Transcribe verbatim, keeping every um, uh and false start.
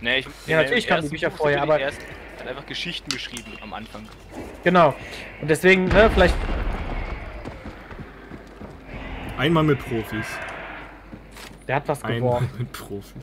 Nee, ich, Ja, natürlich kamen die Bücher vorher, aber... Er hat einfach Geschichten geschrieben am Anfang. Genau. Und deswegen, ne, vielleicht... Einmal mit Profis. Der hat was Einmal geworfen. mit Profis.